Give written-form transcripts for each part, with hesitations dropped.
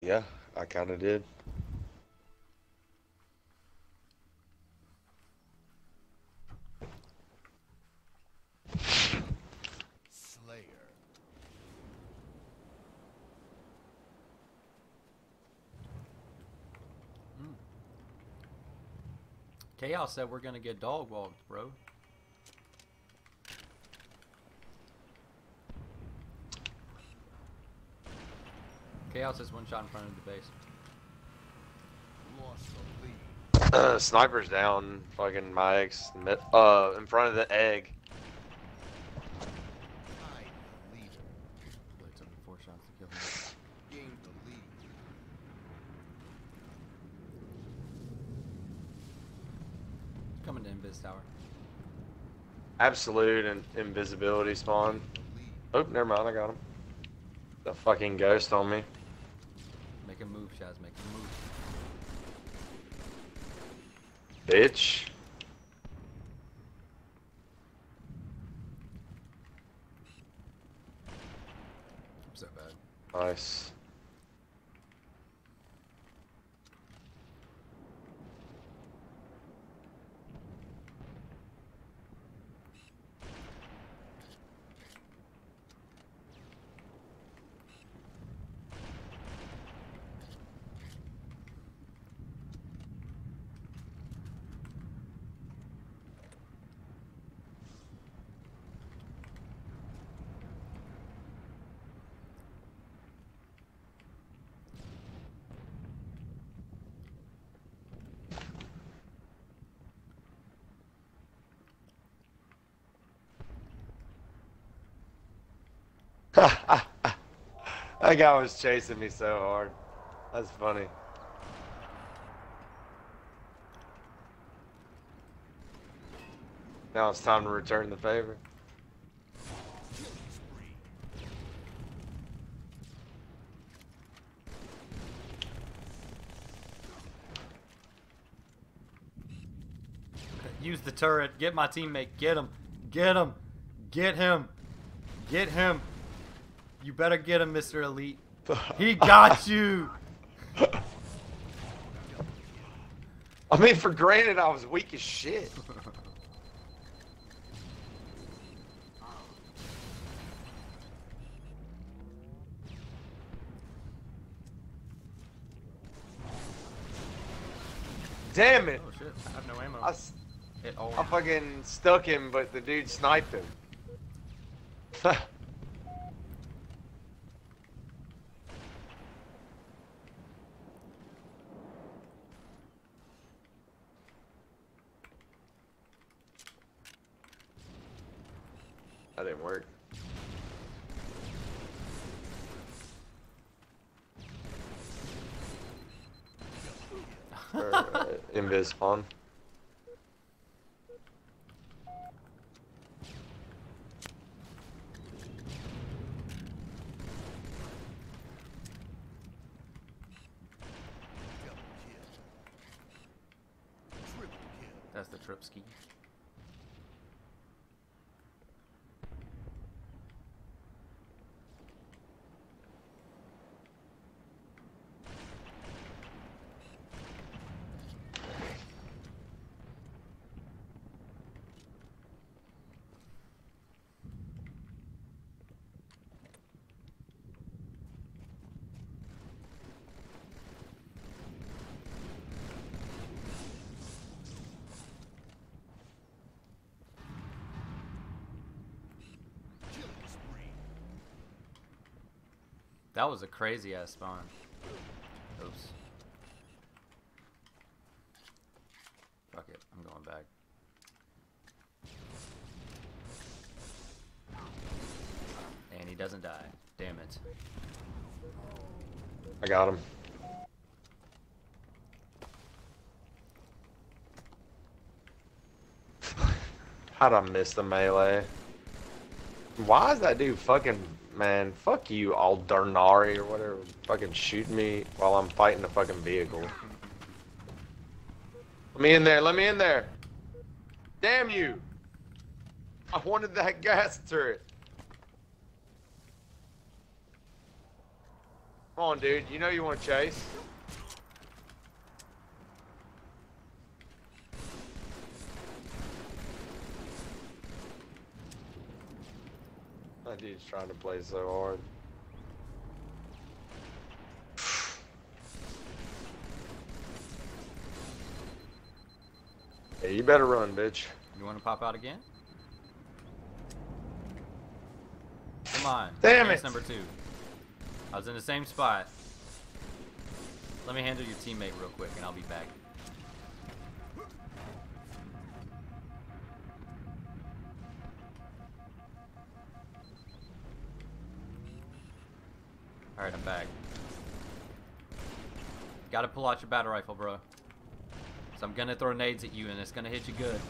Yeah, I kind of did. Slayer. Chaos said we're gonna get dog walked, bro. Chaos is one shot in front of the base. Lost the lead. Sniper's down. Fucking Mike's in front of the egg. Tied the leader. It took me 4 shots to kill him. Gained the lead. Coming to Invis Tower. Absolute and invisibility spawn. The lead. Oh, never mind. I got him. The fucking ghost on me. Make a move, Shaz. Make a move. Bitch. So bad. Nice. That guy was chasing me so hard. That's funny. Now it's time to return the favor. Use the turret. Get my teammate. Get him. Get him. Get him. Get him. You better get him, Mr. Elite. He got you. I mean, for granted, I was weak as shit. Damn it! Oh shit! I have no ammo. I fucking stuck him, but the dude sniped him. That didn't work. Invis spawn. Double kill. Triple kill. That's the trip ski. Killing spree. That was a crazy ass spawn. Oops. Fuck it. I'm going back. And he doesn't die. Damn it. I got him. How'd I miss the melee? Why is that dude fucking, man, fuck you, Aldernari or whatever, fucking shooting me while I'm fighting the fucking vehicle. Let me in there, let me in there. Damn you. I wanted that gas turret. Come on, dude. You know you want to chase. That dude's trying to play so hard. Yeah, you better run, bitch. You want to pop out again? Come on. Damn Chance it. number 2. I was in the same spot. Let me handle your teammate real quick and I'll be back. Alright, I'm back. Gotta pull out your battle rifle, bro. So I'm gonna throw nades at you and it's gonna hit you good.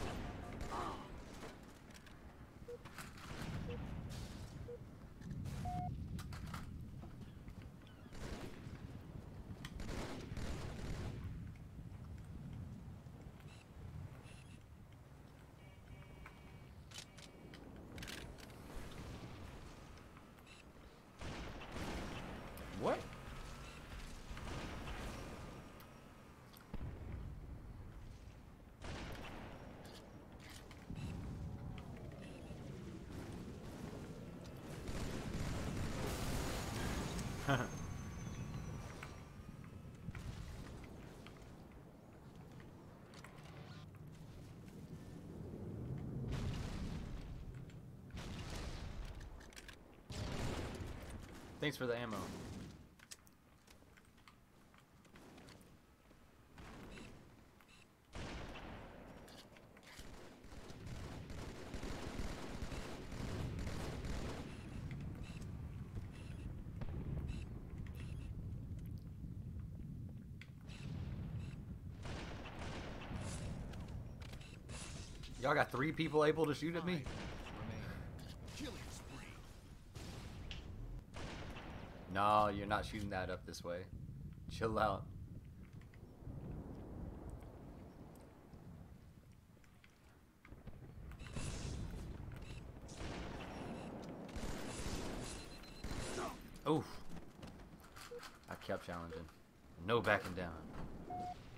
What? Thanks for the ammo. Y'all got 3 people able to shoot at me? Remain. Killing spree. No, you're not shooting that up this way. Chill out. Oof. I kept challenging. No backing down.